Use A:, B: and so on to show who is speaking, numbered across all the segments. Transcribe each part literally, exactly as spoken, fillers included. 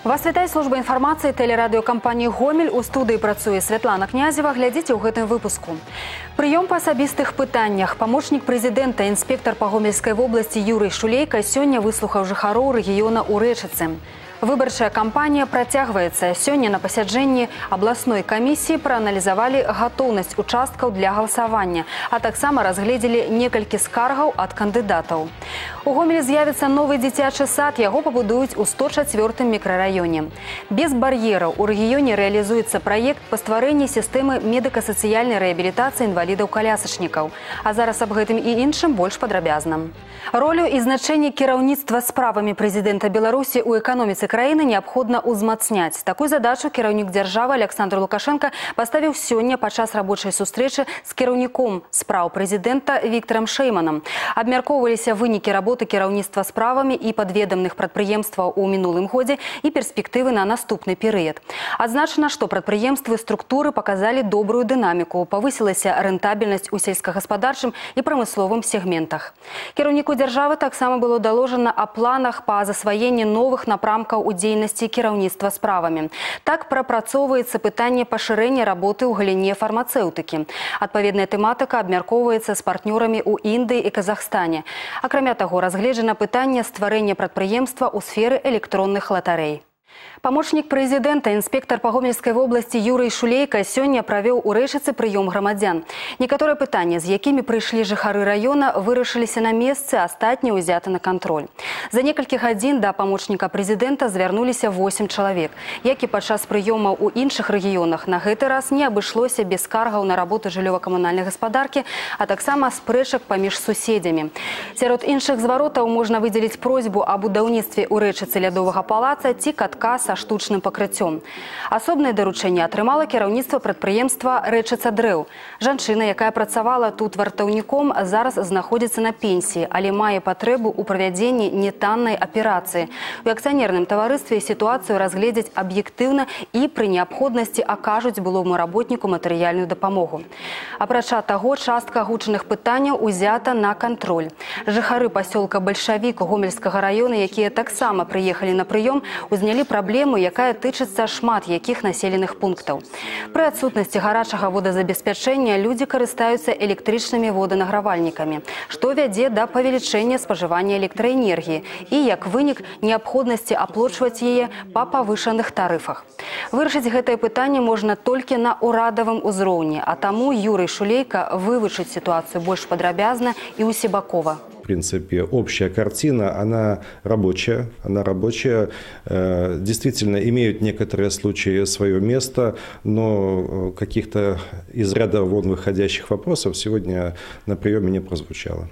A: Вас вітае служба інфармацыі тэлерадыёкампаніі «Гомель». У студыі працуе Святлана Князева. Глядзіце ў гэтым выпуску. Прыём па асабістых пытаннях. Памочнік прэзідэнта, інспектар па Гомельскай вобласці Юрый Шулейка сёння выслухаў жыхароў рэгіёна ў Рэчыцы. Выбарчая кампанія працягваецца. Сёння на пасяджэнні абласной камісіі прааналізавалі гатоўнасць участкаў для галасавання, а таксама разгледзелі некалькі скаргаў ад кандыдатаў. У Гомелі з'явіцца новы дзіцячы сад, яго пабудуюць у сто чацвёртым мікрараёне. Без бар'ераў у рэгіёне рэалізуецца праект па стварэнні сістэмы медыка-сацыяльнай рэабілітацыі інвалідаў-калясачнікаў. А зараз аб гэтым і іншым больш падрабязна. Ролю і значэнне кіраўніцтва справамі прэзідэнта Беларусі ў эканоміцы краіны неабходна ўзмацняць. Такую задачу кіраўнік дзяржавы Александр Лукашенко паставіў сёння падчас рабочай сустрэчы з кіраўніком спраў прэзідэнта Віктарам Шэйманам. Абмяркоўваліся вынікі работы кіраўніцтва справамі і падведамных прадпрыемстваў у мінулым годзе і перспектывы на наступны перыяд. Адзначана, што прадпрыемствы структуры паказалі добрую дынаміку, павысілася рэнтабельнасць у сельскагаспадарчым і прамысловым сегментах. Кіраўніку дзяржавы таксама было даложана о планах па засваенні новых напрамкаў у дзейнасці кіраўніцтва справамі. Так прапрацоўваецца пытанне пашырэння работы ў галіне фармацэўтыкі. Адпаведная тэматыка абмяркоўваецца з партнёрамі ў Індыі і Казахстане. Акрамя таго, разгледжана пытанне стварэння прадпрыемства ў сферы электронных латарэй. Памочнік прэзідэнта, інспектар па Гомельскай вобласці Юрый Шулейка сёння правёў у Рэчыцы прыём грамадзян. Некаторыя пытанні, з якімі прыйшлі жыхары раёна, вырашыліся на месцы, астатнія ўзяты на кантроль. За некалькі гадзін да памочніка прэзідэнта звярнуліся восем чалавек. Як і падчас прыёмаў у іншых рэгіёнах, на гэты раз не абышлося без скаргаў на работу жыллёва-камунальнай гаспадаркі, а таксама спрэчак паміж суседзямі. Сярод іншых зваротаў можна выдзеліць просьбу аб будаўніцтве ў Рэчыцы лядовага палаца ці катка са штучным пакрыццём. Асобнае даручэнне атрымала кіраўніцтва прадпрыемства «Рэчыца дрэў». Жанчына, якая працавала тут вартаўніком, зараз знаходзіцца на пенсіі, але мае патрэбу ў правядзенні нетаннай аперацыі. У акцыянерным таварыстве сітуацыю разгледзяць аб'ектыўна і пры неабходнасці акажуць былому работніку матэрыяльную дапамогу. Апрача таго, частка агучаных пытанняў узята на кантроль. Жыхары пасёлка Бальшавік Гомельскага раёна, якія таксама прыехалі на прыём, узнялі праблему, якая тычыцца шмат якіх населеных пунктаў. Пры адсутнасці гарачага водазабеспячэння людзі карыстаюцца электрычнымі воданагравальнікамі, што вядзе да павелічэння спажывання электраэнергіі і, як вынік, неабходнасці аплочваць яе па павышаных тарыфах. Вырашыць гэтае пытанне можна толькі на ўрадавым узроўні, а таму Юрый Шулейка вывучыць сітуацыю больш падрабязна і усебакова.
B: В принципе, общая картина, она рабочая, она рабочая, э, действительно имеют некоторые случаи свое место, но каких-то из ряда вон выходящих вопросов сегодня на приеме не прозвучало.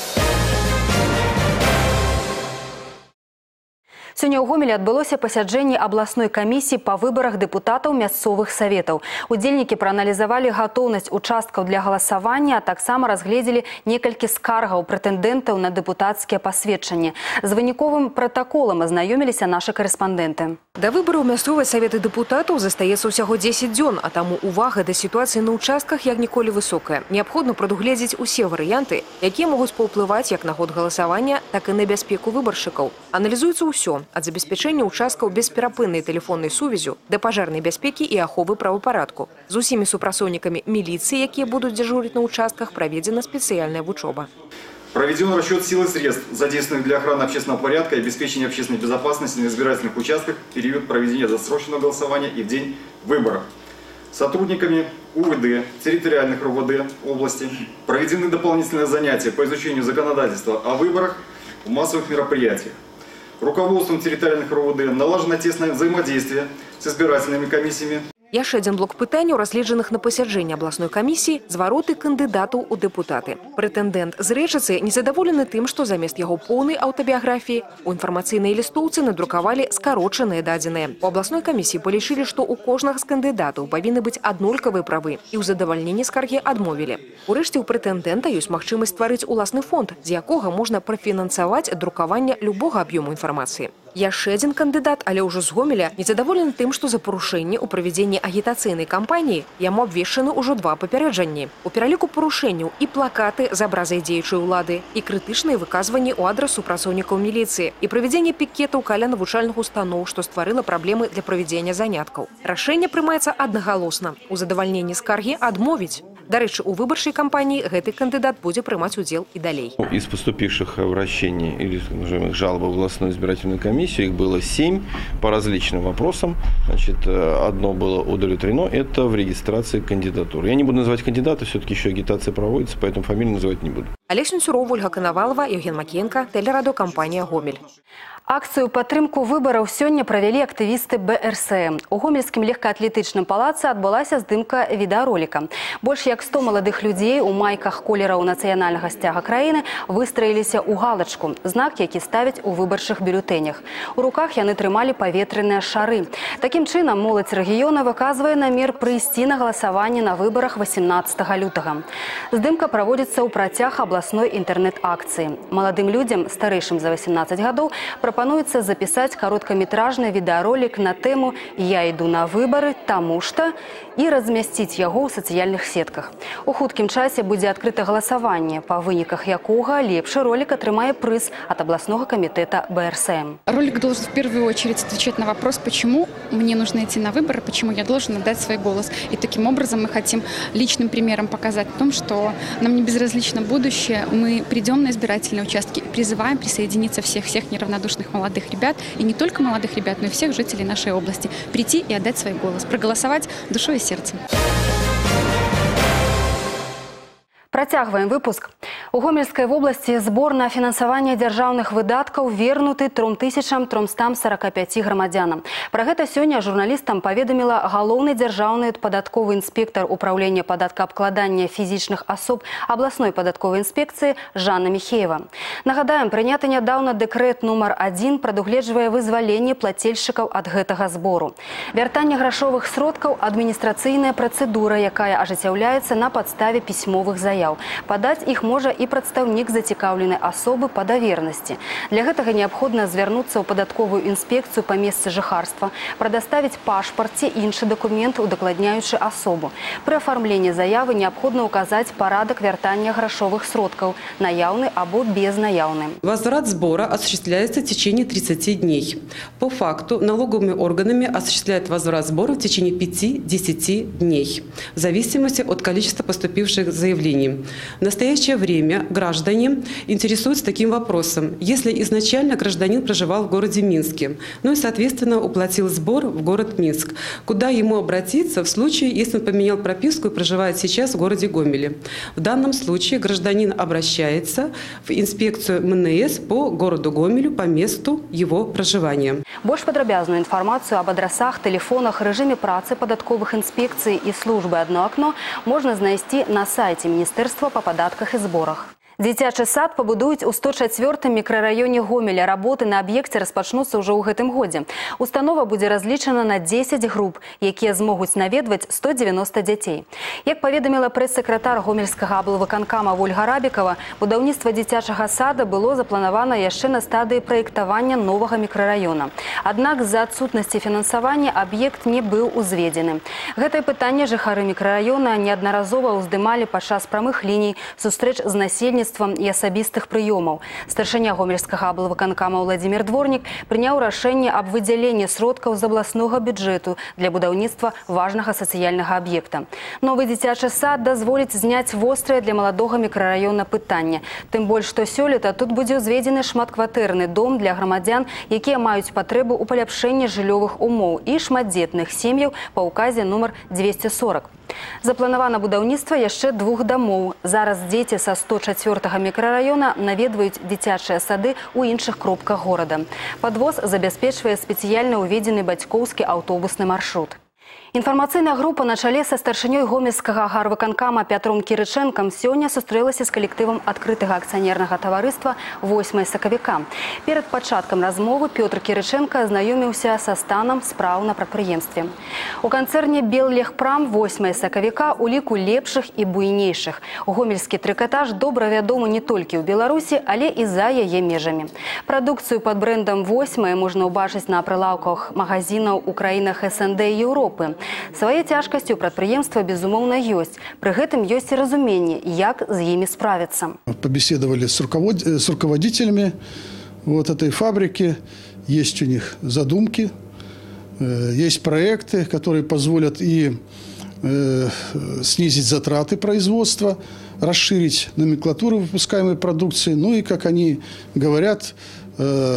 A: Сёння ў Гомелі адбылося пасяджэнне абласной камісіі па выбарах дэпутатаў мясцовых саветаў. Удзельнікі прааналізавалі гатоўнасць участкаў для галасавання, а таксама разгледзелі некалькі скаргаў прэтэндэнтаў на дэпутацкія пасведчанні. З выніковым пратаколам азнаёміліся нашы карэспандэнты.
C: Да выбараў мясцовыя саветы дэпутатаў застаецца ўсяго дзесяць дзён, а таму увага да сітуацыі на участках як ніколі высокая. Неабходна прадугледзець усе варыянты, якія могуць паўплываць як на год галасавання, так і на бяспеку выбаршчыкаў. Аналізуецца ўсё ад забеспячэння участкаў бесперапыннай тэлефоннай сувязю да пажарнай бяспекі і аховы правапарадку. З усімі супрацоўнікамі міліцыі, якія будуць дзяжурыць на участках, праведзена спецыяльная вучоба.
D: Проведен расчет сил и средств, задействованных для охраны общественного порядка и обеспечения общественной безопасности на избирательных участках в период проведения досрочного голосования и в день выборов. Сотрудниками УВД, территориальных РОВД области проведены дополнительные занятия по изучению законодательства о выборах в массовых мероприятиях. Руководством территориальных РОВД налажено тесное взаимодействие с избирательными комиссиями.
C: Яшчэ адзін блок пытанняў, разгледжаных на пасяджэнні абласной камісіі, звароты кандыдатаў у дэпутаты. Прэтэндэнт з Рэчыцы незадаволены тым, што замест яго поўнай аўтабіяграфіі у інфармацыйнай лістоўцы надрукавалі скарочаныя дадзеныя. У абласной камісіі палічылі, што ў кожнага з кандыдатаў павінны быць аднолькавыя правы і ў задавальненні скаргі адмовілі. Урэшце у прэтэндэнта ёсць магчымасць стварыць уласны фонд, з якога можна прафінансаваць друкаванне любога аб'ёму інфармацыі. Яшчэ адзін кандыдат, але ўжо з Гомеля, незадаволены тым, што за парушэнне ў правядзенні агітацыйнай кампаніі яму абвешчаны ўжо два папярэджанні. У пераліку парушэнняў і плакаты з абразай дзеючай улады, і крытычныя выказванні ў адрас супрацоўнікаў міліцыі, і правядзенне пікетаў каля навучальных устаноў, што стварыла праблемы для правядзення заняткаў. Рашэнне прымаецца аднагалосна. У задавальненні скаргі адмовіць. Дарэчы, у выбарчай кампаніі гэты кандыдат будзе прымаць удзел і далей.
E: Из поступивших обращений или, скажем, жалоб в областную избирательную комиссию, их было семь по различным вопросам. Значит, одно было удовлетворено, это в регистрации кандидатуры. Я не буду называть кандидата, все-таки еще агитация проводится, поэтому фамилию называть не буду.
C: Олег Сенцюров, Ольга Коновалова, Евген Макеенко, телерадиокомпания «Гомель».
A: Акцыю падтрымку выбараў сёння правялі актывісты бэ эр эс эм. У гомельскім легкаатлетычным палацы адбылася здымка відэароліка. Больш як сто маладых людзей у майках колераў нацыянальнага сцяга краіны выстраіліся ў галачку, знак, які ставяць у выбарчых бюлетэнях. У руках яны трымалі паветраныя шары. Такім чынам моладзь рэгіёна выказвае намер прыйсці на галасаванне на выбарах васемнаццатага лютага. Здымка праводзіцца ў працяг абласной інтэрнэт-акцыі. Маладым людзям, старэйшым за васемнаццаць гадоў, прапануецца запісаць кароткаметражны відэаролік на тэму «Я іду на выбары, таму што» і размясціць яго ў сацыяльных сетках. У хуткім часе будзе адкрыта галасаванне, па выніках якога лепшы ролик атрымае прыз от областного комитета бэ эр эс эм.
F: Ролик должен в первую очередь отвечать на вопрос, почему мне нужно идти на выборы, почему я должен отдать свой голос. И таким образом мы хотим личным примером показать о том, что нам не безразлично будущее. Мы придем на избирательные участки и призываем присоединиться всех-всех неравнодушных молодых ребят, и не только молодых ребят, но и всех жителей нашей области, прийти и отдать свой голос, проголосовать душой и сердцем.
A: Працягваем выпуск. У Гомельской области збор на фінансаванне дзяржаўных выдаткаў вернуты тром тысячам трёмстам сарака пяці грамадзянам. Пра гэта сёння журналістам паведаміла галоўны дзяржаўны падатковы інспектар управлення падаткаабкладання фізічных асоб абласной падатковай інспекцыі Жанна Михеева. Нагадаем, прыняты нядаўна дэкрэт нумар адзін прадугледжвае вызваленне плацельшчыкаў ад гэтага збору. Вяртанне грашовых сродкаў – адміністрацыйная працэдура, якая ажыццяўляецца на падставе пісьмовых заяў. Падаць іх можа і прадстаўнік зацікаўленай асобы па давернасці. Для гэтага неабходна звярнуцца ў падатковую інспекцыю па месцы жыхарства, прадаставіць пашпарт ці іншы дакумент, удакладняючы асобу. Пры афармленні заявы неабходна указаць парадак вяртання грашовых сродкаў, наяўны або безнаяўны.
G: Возврат сбора осуществляется в течение тридцати дней. По факту налоговыми органами осуществляет возврат сбора в течение пяти-десяти дней, в зависимости от количества поступивших заявлений. В настоящее время граждане интересуются таким вопросом. Если изначально гражданин проживал в городе Минске, ну и, соответственно, уплатил сбор в город Минск, куда ему обратиться в случае, если он поменял прописку и проживает сейчас в городе Гомеле? В данном случае гражданин обращается в инспекцию эм эн эс по городу Гомелю по месту его проживания.
A: Больш падрабязную информацию об адресах, телефонах, режиме працы падатковых инспекций и службы «Одно окно» можно знайсці на сайте Министерства по податках и сборах. Дзіцячы сад пабудуюць у сто чацвёртым мікрараёне Гомеля. Работы на аб'екце распачнуцца ўжо ў гэтым годзе. Установа будзе разлічана на дзесяць груп, якія змогуць наведваць сто дзевяноста дзяцей. Як паведаміла прэс-сакратар гомельскага аблвыканкама Ольга Рабікова, будаўніцтва дзіцячага сада было запланавана яшчэ на стадыі праектавання новага мікрараёна. Аднак з-за адсутнасці фінансавання аб'ект не быў узведзены. Гэтае пытанне жыхары мікрараёна неаднаразова ўздымалі падчас прамых ліній, сустрэч з насельніцтвам и асабістых прыёмаў. Старшыня гомельскага аблвыканкама Владимир Дворник прыняў рашэнне аб выдзяленні сродкаў з абласнога бюджэту для будаўніцтва важнага сацыяльнага аб'екта. Новы дзіцячы сад дазволіць зняць вострае для маладога мікрараёна пытанне. Тым больш, што сёлета тут будзе ўзведзены шматкватэрны дом для грамадзян, якія маюць патрэбу ў паляпшэнні жыллёвых умоў і шматдзетных сем'яў па ўказе нумар двести сорок. Запланавана будаўніцтва яшчэ двух дамоў. Зараз дзеці са сто чацвёртага мікрараёна наведваюць дзіцячыя сады ў іншых кропках горада. Падвоз забяспечвае спецыяльна ўведзены бацькоўскі аўтобусны маршрут. Информационная группа на чале со старшиней гомельского гарвыканкама Пятром Кирыченком сегодня сустрэлася с коллективом открытого акционерного товариства восьмое сакавіка. Перед початком размовы Петр Кирыченко ознакомился со станом справ на предприемстве. У концерне Беллегпрам восьмое сакавіка у ліку лепших и буйнейших. Гомельский трикотаж добра вядомы не только в Беларуси, але и за яе межами. Продукцию под брендом восьмое можно убачить на прилавках магазинов у краинах СНД и Европы. Своей тяжкостью предприемства безумовно есть. При этом есть и разумение, как с ними справиться.
H: Побеседовали с, руковод... с руководителями вот этой фабрики. Есть у них задумки, есть проекты, которые позволят и э, снизить затраты производства, расширить номенклатуру выпускаемой продукции. Ну и, как они говорят, э,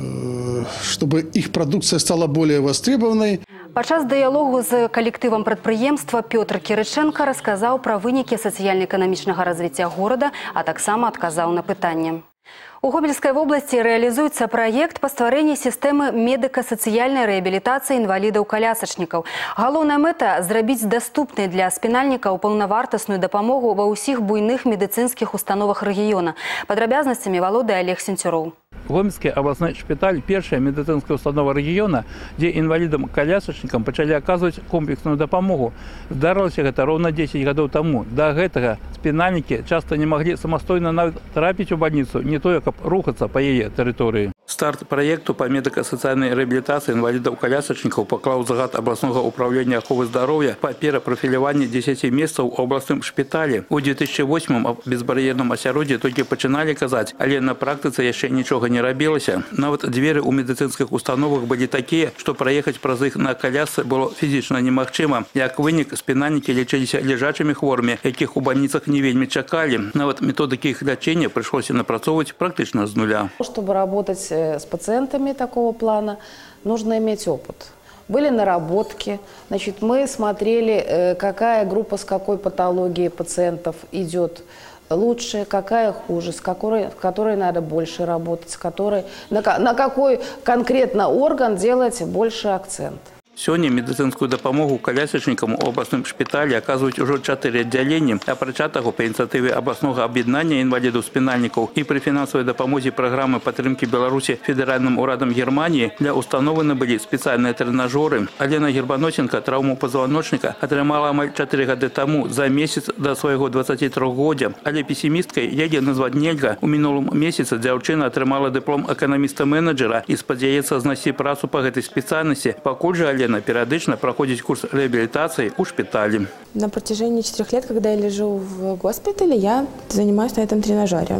H: э, чтобы их продукция стала более востребованной.
A: Падчас дыялогу з калектывам прадпрыемства Пётр Кірыченка расказаў пра вынікі сацыяльна-эканамічнага развіцця горада, а таксама адказаў на пытанне. У Гомельской области реализуется проект по стварэнні системы медико-социальной реабилитации инвалидов-колясочников. Галоўная мэта – зрабіць доступной для спінальнікаў паўнавартасную дапамогу ва ўсіх буйных медицинских установах региона. Падрабязнасцямі валодае Олег Сенцюроў.
I: Гомельский областной шпиталь – первая медицинская установа региона, где инвалидам-колясочникам начали оказывать комплексную допомогу. Здарылася это ровно десять годов тому. До этого спинальники часто не могли самостоятельно навіть трапить в больницу, не то как рухаться по ее территории. Старт проекту по медико-социальной реабилитации инвалидов-колясочников поклал загад областного управления оховы здоровья по перапрофилированию десяти мест в областном шпитале. У две тысячи восьмом о безбарьерном асяроддзі только начинали казать, але на практике еще ничего не робилося. Нават двери у медицинских установок были такие, что проехать праз их на колясце было физично немагчыма. Як вынік, спинальники лечились лежачими хворыми, яких у больницах не вельми чакали. Нават методики их лечения пришлось напрацовывать практично с нуля.
J: Чтобы работать с пациентами такого плана, нужно иметь опыт. Были наработки. Значит, мы смотрели, какая группа с какой патологией пациентов идет лучше, какая хуже, с которой, в которой надо больше работать, с которой, на, на какой конкретно орган делать больше акцент.
I: Сегодня медицинскую допомогу колясочникам у областном шпитале оказывают уже четыре отделения, а причатого по инициативе областного объединения инвалидов-спинальников и при финансовой допомозе программы поддержки Беларуси федеральным урадом Германии для установлены были специальные тренажеры. Алена Гербаносенко травму позвоночника отримала амаль четыре года тому за месяц до своего двадцатитрохгодия. Але пессимисткой яе назвать нельга. У минулом месяце девчина отримала диплом экономиста-менеджера и сподяется знайти працу по этой специальности, покуль же Алена периодично проходит курс реабилитации у шпитале.
K: На протяжении четырех лет, когда я лежу в госпитале, я занимаюсь на этом тренажере.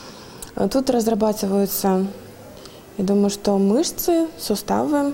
K: Тут разрабатываются, я думаю, что мышцы, суставы.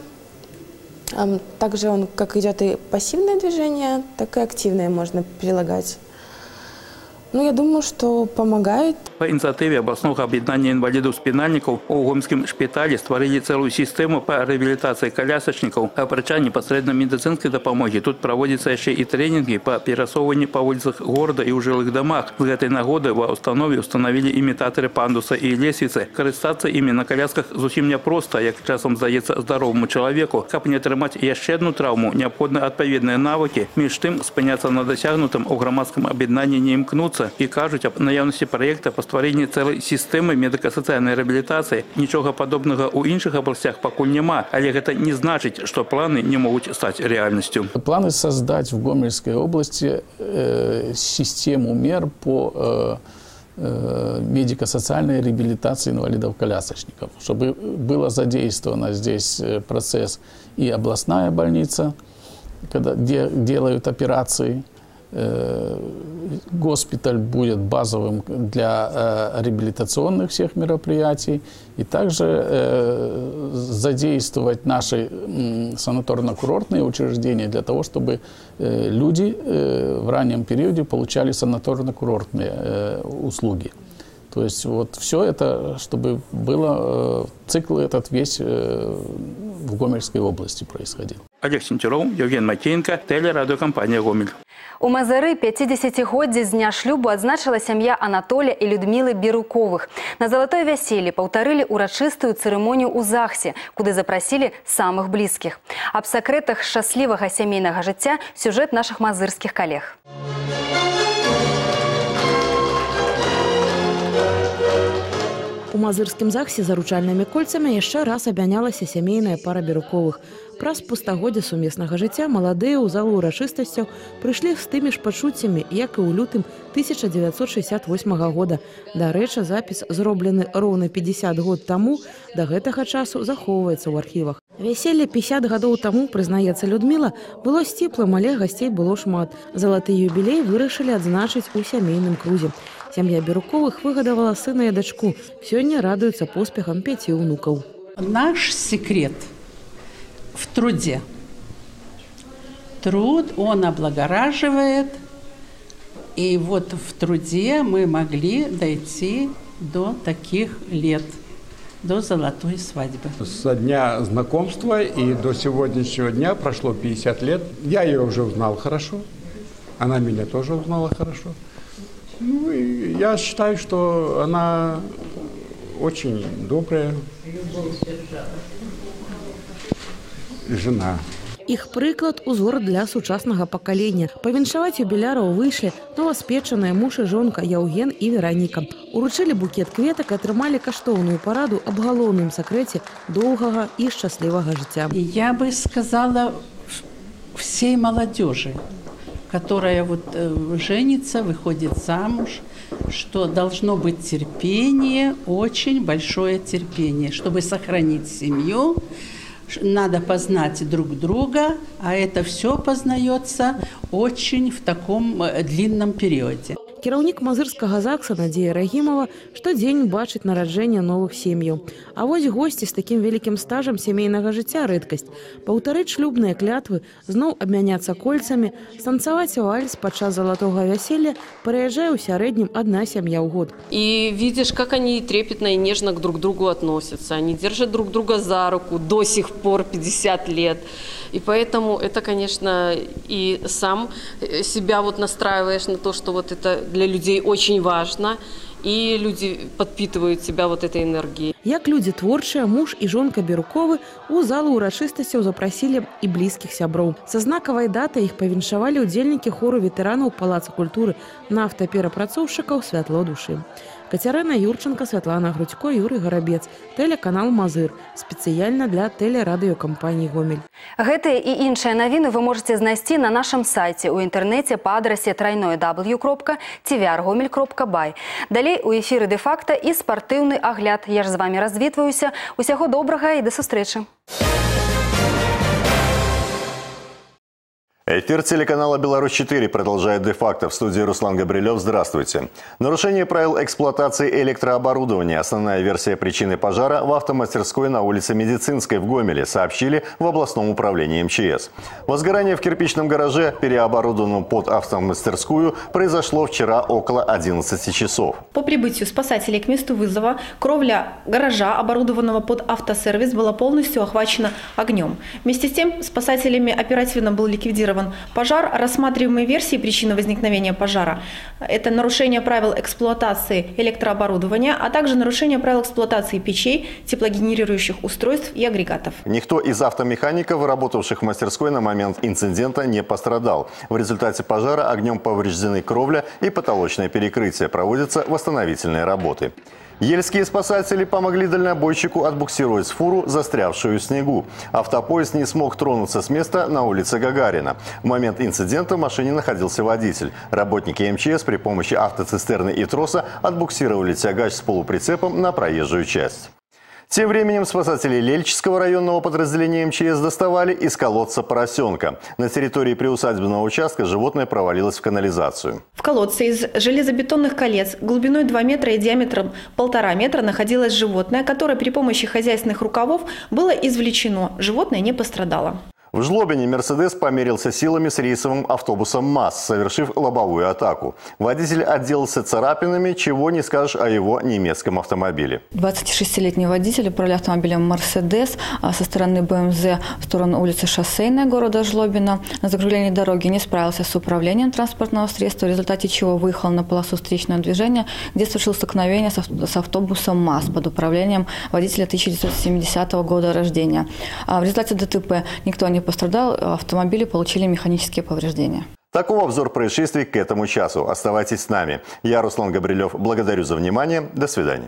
K: Также он, как идет и пассивное движение, так и активное можно прилагать. Ну, я думаю, что помогает.
I: По инициативе областного объединения инвалидов-спинальников у Гомельском шпитале створили целую систему по реабилитации колясочников. А прича непосредственно медицинской допомоги тут проводятся еще и тренинги по пересовыванию по улицах города и у жилых домах. С этой нагоды в установе установили имитаторы пандуса и лестницы. Користаться ими на колясках зовсім не просто, як часом здається здоровому человеку. Каб не отримати ще одну травму, необходимы відповідні навики. Між тим, спиняться на досягнутом у громадському об'єднанні не імкнуться. І кажуть об наявності проєкту по створенню цілої системи медико-соціальної реабілітації. Нічого подобного у інших областях поки нема, але це не значить, що плани не можуть стати реальністю.
L: Планы создать в Гомельской области э, систему мер по э, э, медико-социальной реабилитации инвалидов-колясочников, чтобы была задействована здесь процесс и областная больница, когда де, делают операции. Госпиталь будет базовым для э, реабилитационных всех мероприятий и также э, задействовать наши э, санаторно-курортные учреждения для того, чтобы э, люди э, в раннем периоде получали санаторно-курортные э, услуги. То есть вот все это, чтобы было, э, цикл этот весь э, в Гомельской области происходил.
I: Олег Сентеров, Евген Макеенко, телерадиокомпания «Гомель».
A: У Мазыры пяцідзесяцігоддзе з дня шлюбу адзначыла сям'я Анатолия і Людмілы Беруковых. На залатой вяселле паўтарылі урачыстую цырымонію ў ЗАГСе, куды запрасілі самых блізкіх. Аб сакрэтах шчаслівага сямейнага жыцця сюжэт нашых мазырскіх калег.
M: У мазырскім ЗАГСе заручальнымі кольцамі яшчэ раз абмянялася сямейная пара Беруковых. Праз пустагоддзе сумеснага жыцця маладыя ў залу урачыстасцяў прыйшлі з тымі ж пачуццямі, як і ў лютым тысяча дзевяцьсот шэсцьдзясят восьмага года. Дарэчы, запіс, зроблены роўна пятьдесят год таму, да гэтага часу захоўваецца ў архівах. Вяселле пятьдесят гадоў таму, прызнаецца Людміла, было сціплым, але гасцей было шмат. Залаты юбілей вырашылі адзначыць у сямейным крузе. Сям'я Беруковых выгадавала сына і дачку. Сёння радуюцца поспехам пяці ўнукаў.
N: Наш секрет в труде. Труд, он облагораживает. И вот в труде мы могли дойти до таких лет, до золотой свадьбы.
O: Со дня знакомства и до сегодняшнего дня прошло пятьдесят лет. Я ее уже узнал хорошо. Она меня тоже узнала хорошо. Ну, и я считаю, что она очень добрая жена.
M: Іх прыклад – узор для сучаснага пакалення. Павіншаваць юбіляраў выйшлі новаспечаныя муж і жонка Яўген і Вераніка. Уручылі букет кветак і атрымалі каштоўную параду аб галоўным сакрэце доўгага і шчаслівага жыцця.
N: Я бы сказала всей молодежи, которая вот э, женится, выходит замуж, что должно быть терпение, очень большое терпение. Чтобы сохранить семью, надо познать друг друга, а это все познается очень в таком э, длинном периоде.
M: Кіраўнік мазырскага ЗАГСа Надзея Рагімова штодзень бачыць нараджэнне новых сем'яў. А вось госці з такім вялікім стажам сямейнага жыцця рэдкасць. Паўтарыць шлюбныя клятвы, зноў абмяняцца кольцамі, станцаваць вальс падчас залатога вяселля прыязджае ў сярэднім одна сям'я ў год.
P: И видишь, как они трепетно и нежно друг к другу относятся. Они держат друг друга за руку до сих пор пятьдесят лет. И поэтому это, конечно, и сам себя вот настраиваешь на то, что вот это для людей очень важно, и люди подпитывают себя вот этой энергией.
M: Як люди творчыя, муж і жонка Беруковы у залу урачыстасцяў запрасілі і блізкіх сяброў. Са знакавай датай іх павіншавалі ўдзельнікі хору ветэранаў Палаца культуры, нафтаперапрацоўшчыкаў «Святло душы». Кацярына Юрченко, Святлана Грудько, Юрий Горобец. Телеканал «Мазыр». Спецыяльна для телерадиокомпании «Гомель».
A: Гэтыя і іншыя навіны вы можете знайсці на нашым сайце ў інтэрнэце па адрасе трайное дабл ю кропка ти ви ар гомель кропка бай. Далей у эфіры «Де-факта» і спартыўны агляд. Я ж з вами развітваюся. Усяго добрага і да сустрэчы.
Q: Эфир телеканала «Беларусь четыре» продолжает «Де-факто». В студии Руслан Габрилев. Здравствуйте. Нарушение правил эксплуатации электрооборудования. Основная версия причины пожара в автомастерской на улице Медицинской в Гомеле, сообщили в областном управлении эм че эс. Возгорание в кирпичном гараже, переоборудованном под автомастерскую, произошло вчера около одиннадцати часов.
R: По прибытию спасателей к месту вызова кровля гаража, оборудованного под автосервис, была полностью охвачена огнем. Вместе с тем спасателями оперативно был ликвидирован пожар. Рассматриваемые версии причины возникновения пожара – это нарушение правил эксплуатации электрооборудования, а также нарушение правил эксплуатации печей, теплогенерирующих устройств и агрегатов.
Q: Никто из автомехаников, работавших в мастерской на момент инцидента, не пострадал. В результате пожара огнем повреждены кровля и потолочное перекрытие. Проводятся восстановительные работы. Ельские спасатели помогли дальнобойщику отбуксировать фуру, застрявшую в снегу. Автопоезд не смог тронуться с места на улице Гагарина. В момент инцидента в машине находился водитель. Работники эм че эс при помощи автоцистерны и троса отбуксировали тягач с полуприцепом на проезжую часть. Тем временем спасатели Лельчского районного подразделения эм че эс доставали из колодца поросенка. На территории приусадебного участка животное провалилось в канализацию.
R: В колодце из железобетонных колец глубиной два метра и диаметром полтора метра находилось животное, которое при помощи хозяйственных рукавов было извлечено. Животное не пострадало.
Q: В Жлобине «Мерседес» померился силами с рейсовым автобусом МАЗ, совершив лобовую атаку. Водитель отделался царапинами, чего не скажешь о его немецком автомобиле.
S: двадцатишестилетний водитель, управляя автомобилем «Мерседес» со стороны БМЗ в сторону улицы Шоссейной города Жлобина, на закруглении дороги не справился с управлением транспортного средства, в результате чего выехал на полосу встречного движения, где совершил столкновение с автобусом МАЗ под управлением водителя тысяча девятьсот семидесятого года рождения. В результате ДТП никто не пострадал, автомобили получили механические повреждения.
Q: Таков обзор происшествий к этому часу. Оставайтесь с нами. Я, Руслан Габрилев, благодарю за внимание. До свидания.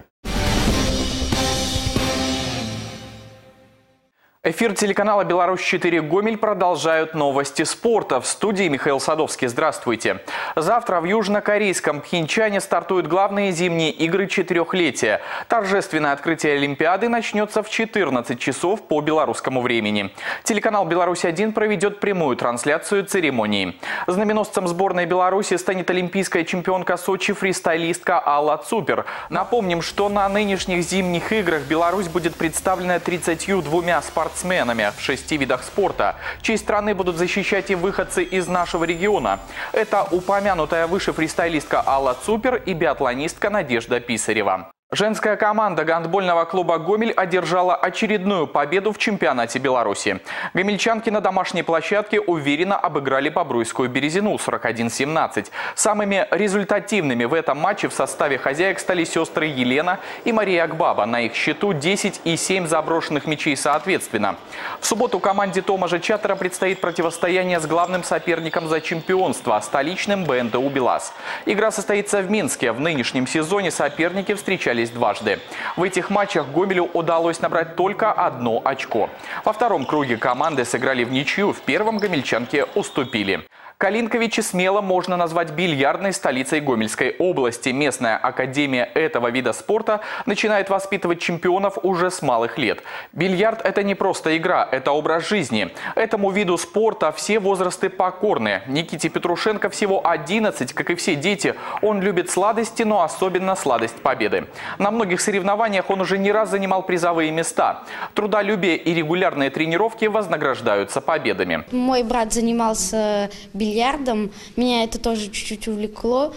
T: Эфир телеканала «Беларусь четыре Гомель» продолжают новости спорта. В студии Михаил Садовский. Здравствуйте. Завтра в южнокорейском Пхенчане стартуют главные зимние игры четырехлетия. Торжественное открытие Олимпиады начнется в четырнадцать часов по белорусскому времени. Телеканал «Беларусь один» проведет прямую трансляцию церемонии. Знаменосцем сборной Беларуси станет олимпийская чемпионка Сочи фристайлистка Алла Цупер. Напомним, что на нынешних зимних играх Беларусь будет представлена тридцатью двумя спортсменами. спортсменами в шести видах спорта, чьей страны будут защищать и выходцы из нашего региона. Это упомянутая выше фристайлистка Алла Цупер и биатлонистка Надежда Писарева. Женская команда гандбольного клуба «Гомель» одержала очередную победу в чемпионате Беларуси. Гомельчанки на домашней площадке уверенно обыграли Бобруйскую Березину сорок один семнадцать. Самыми результативными в этом матче в составе хозяек стали сестры Елена и Мария Акбаба. На их счету десять и семь заброшенных мячей соответственно. В субботу команде Томажа Чатера предстоит противостояние с главным соперником за чемпионство – столичным БНТУ «БелАЗ». Игра состоится в Минске. В нынешнем сезоне соперники встречались дважды. В этих матчах Гомелю удалось набрать только одно очко. Во втором круге команды сыграли в ничью, в первом гомельчанки уступили. Калинковичи смело можно назвать бильярдной столицей Гомельской области. Местная академия этого вида спорта начинает воспитывать чемпионов уже с малых лет. Бильярд – это не просто игра, это образ жизни. Этому виду спорта все возрасты покорны. Никите Петрушенко всего одиннадцать, как и все дети. Он любит сладости, но особенно сладость победы. На многих соревнованиях он уже не раз занимал призовые места. Трудолюбие и регулярные тренировки вознаграждаются победами.
U: Мой брат занимался бильярдом. бильярдом. Меня это тоже чуть-чуть увлекло.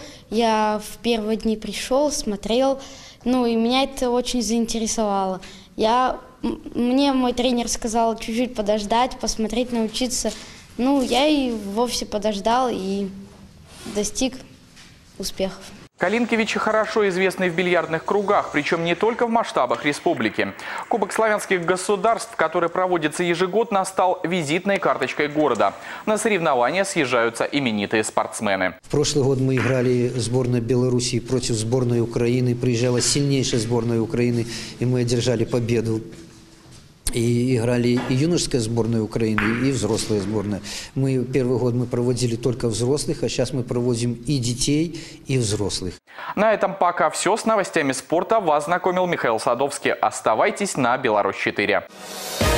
U: Я в первые дни пришел, смотрел, ну и меня это очень заинтересовало. Я, мне мой тренер сказал чуть-чуть подождать, посмотреть, научиться. Ну, я и вовсе подождал и достиг успехов.
T: Калинковичи хорошо известны в бильярдных кругах, причем не только в масштабах республики. Кубок славянских государств, который проводится ежегодно, стал визитной карточкой города. На соревнования съезжаются именитые спортсмены.
V: В прошлый год мы играли сборная Белоруссии против сборной Украины. Приезжала сильнейшая сборная Украины, и мы одержали победу. И играли и юношеская сборная Украины, и взрослая сборная. Мы первый год мы проводили только взрослых, а сейчас мы проводим и детей, и взрослых.
T: На этом пока все. С новостями спорта вас знакомил Михаил Садовский. Оставайтесь на Беларусь четыре.